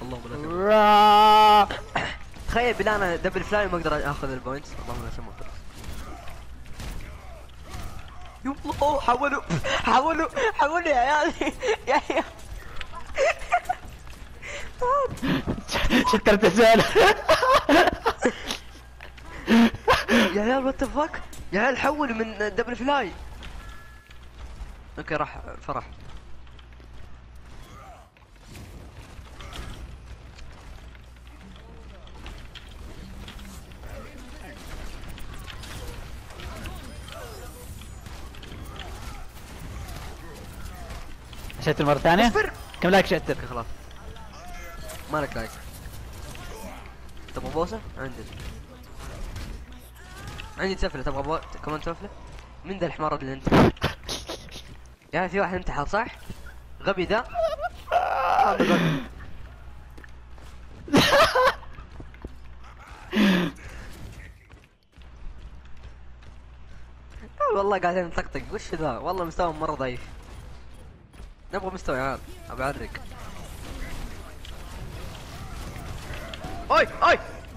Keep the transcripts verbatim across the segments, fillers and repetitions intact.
اللهم لا تموت. تخيل بالله انا دبل فلاي ما اقدر اخذ البوينتس. اللهم لا تموت. يلا حولوا حولوا حولوا يا عيال يا عيال. شترت الزول. يا عيال وات فاك يا عيال حولوا من دبل فلاي. اوكي راح فرح. شتر مرة ثانية؟ اصبر. كم لايك شتر؟ اوكي خلاص مالك لايك. تبغى بوسة؟ عندي عندي تفلة. تبغى بو... كمان تفلة؟ من ذا الحمار اللي انت؟ يا في واحد انتحر صح؟ غبي ذا؟ هذا غبي. والله قاعدين نطقطق. وش ذا؟ والله مستوى مرة ضعيف. نبغى مستوى يا عيال. ابى اعرق. اوي اوي.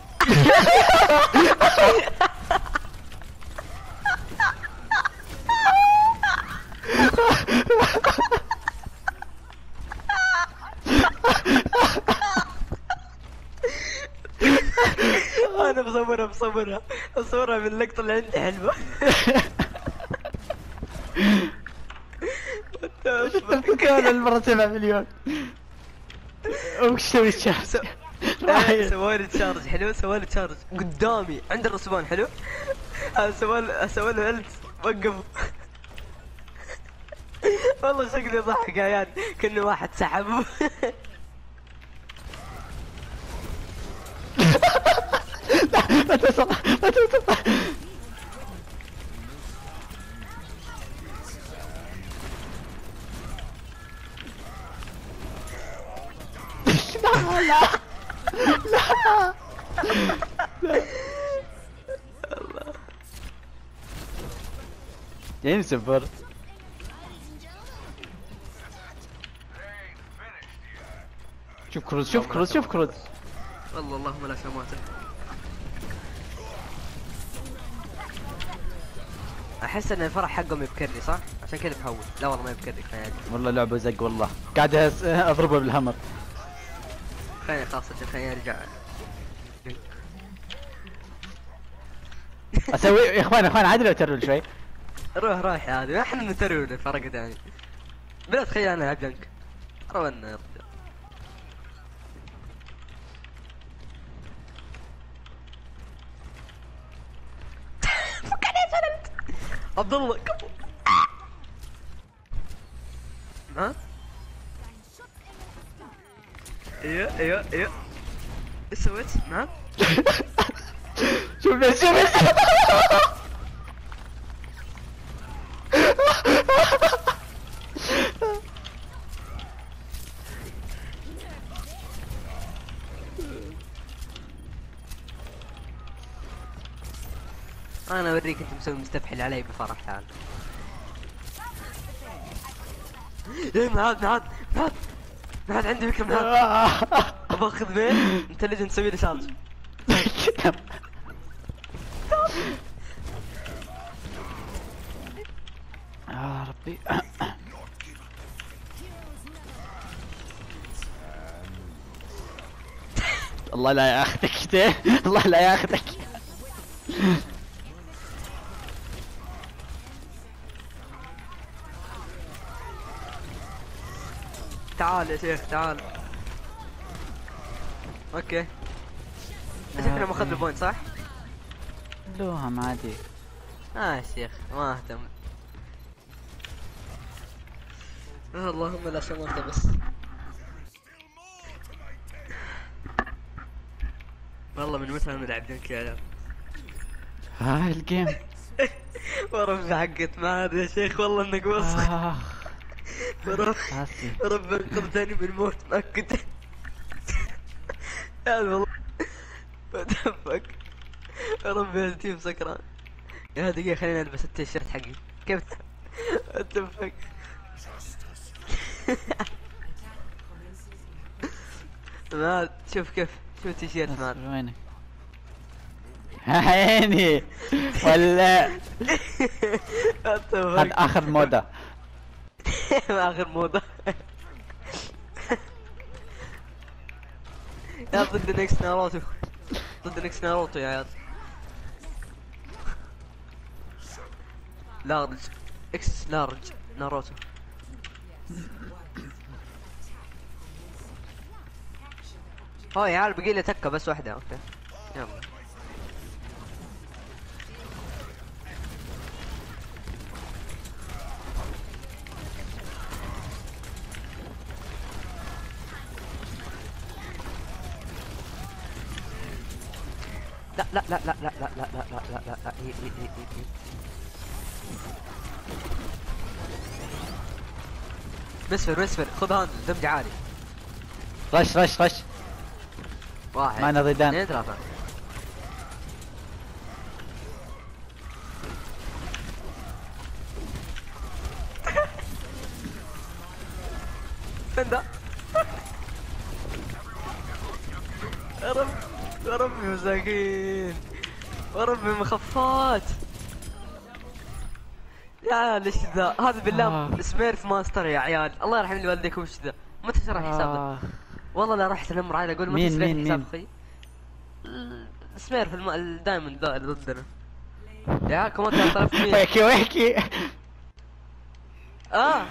انا بصورها بصورها بصورها من اللقطة اللي عندي حلوة. كان المرة سبعة مليون. وش سوي الشخص؟ سوالي تشارج حلو. سوالي تشارج قدامي عند الرسبان حلو. سوالي سوالي الت وقفوا. والله شكلي ضحك يا عيال كأنه واحد سحبه. لا توصل لا توصل. لا لا لا لا. الله جايين سفر. شوف كروز شوف كروز شوف كروز. والله اللهم لا شماتة. احس ان الفرح حقهم يبكرني صح؟ عشان كذا بحول. لا والله ما يبكرني خيالي. والله لعبة زق والله. قاعد اضربه بالهمر. خليني خلاص خليني ارجع. اسوي يا اخوان يا اخوان عادي لو ترول شوي. روح روح يا هذه احنا نترول فرق ثاني. بلا تخيل انا العب جنك. رونا يا رجال. فك عليه سلمت. عبد الله كفو. ها؟ ايوه ايوه ايوه. ايش سويت؟ نعم؟ شوف بس شوف بس. انا اوريك انت مسوي مستفحل علي بفرح. تعال. ايه معاد معاد معاد معاد عندي فكرة معاد. ابغى اخذ مين انتليجنت تسوي لي شارج. يا ربي. الله لا ياخذك. الله لا ياخذك. تعال يا شيخ تعال. اوكي شكله ماخذ البوينت صح؟ لوها ما عادي. اه يا شيخ ما اهتم. آه اللهم لا شمرت بس. والله من متى نلعب جنك يا عيال. هاي الجيم. ورب حقت ما هذا يا شيخ والله انك وسخ. ورب رب انقذتني من الموت مأكد. يا والله بتفك. ربي يا ستيف سكران. يا دقيقة خليني البس التيشيرت حقي. كيف اتفك. ما شوف كيف شوف التيشيرت مال. وينك؟ عيني ولا هذا اخر موضة. اخر موضة. يا ضد نيكس ناروتو، ضد نيكس ناروتو يا عيال. لارج اكس لارج ناروتو. هو يا عيال بقي لي تكه بس واحدة. اوكي يلا. لا لا لا لا لا لا لا لا لا لا لا لا إيه إيه إيه إيه إيه. مسفر مسفر خذ هاند دمج عالي. رش رش رش. واحد معنا ضيدان. اثنين ثلاثة. فين ذا؟ يا رب يا ربي مساكين، يا ربي مخفات. يا عيال ايش ذا؟ هذا بالله آه. سميرف ماستر يا عيال. الله يرحم لي والديكم. وش ذا؟ متى شرح حسابه؟ آه. والله لا رحت الامر على اقول مين- متى شريت مين- حساب مين؟ اخي؟ سميرف الم... الدايموند ذا اللي ضدنا. يا عيال كمان ثلاثة آلاف ومية. ويكي ويكي. اه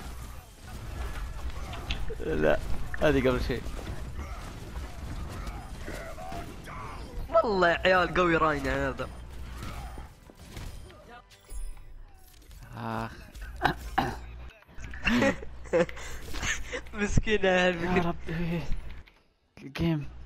لا هذه قبل شيء. والله يا عيال قوي راين يا هذا. اخ مسكين يا عيال. يا ربي الجيم